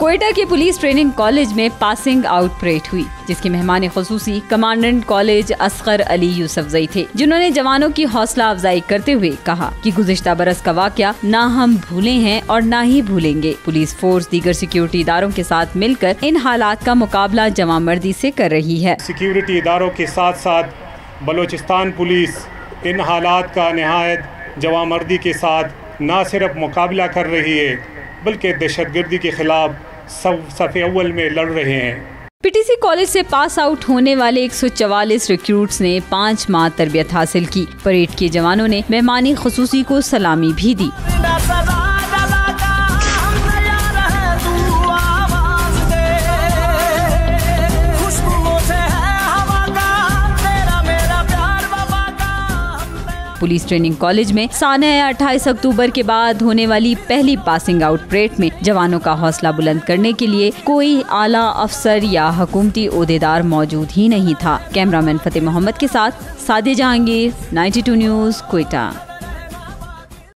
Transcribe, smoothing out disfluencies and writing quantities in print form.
क्वेटा के police training college में passing out parade हुई, जिसके मेहमान खुसूसी कमांडेंट कॉलेज असगर अली यूसुफजई थे, जिन्होंने जवानों की हौसला अफजाई करते हुए कहा कि गुज़िश्ता बरस का वाक़या ना हम भूले हैं और ना ही भूलेंगे। पुलिस फोर्स दीगर सिक्योरिटी इदारों के साथ मिलकर इन हालात का मुकाबला जवामर्दी से कर रही है। सिक्योरिटी इदारों के साथ साथ बलोचिस्तान पुलिस इन हालात का निहायत जवामर्दी के साथ न सिर्फ मुकाबला कर रही है बल्कि दहशतगर्दी के खिलाफ सफ़े अव्वल में लड़ रहे हैं। पीटीसी कॉलेज से पास आउट होने वाले 144 रिक्रूट्स ने 5 माह तरबियत हासिल की। परेड के जवानों ने मेहमानी खुसूसी को सलामी भी दी। पुलिस ट्रेनिंग कॉलेज में साने 28 अक्टूबर के बाद होने वाली पहली पासिंग आउट परेड में जवानों का हौसला बुलंद करने के लिए कोई आला अफसर या हुकूमती ओहदेदार मौजूद ही नहीं था। कैमरामैन फतेह मोहम्मद के साथ सादिया जहांगीर, 92 न्यूज़, क्वेटा।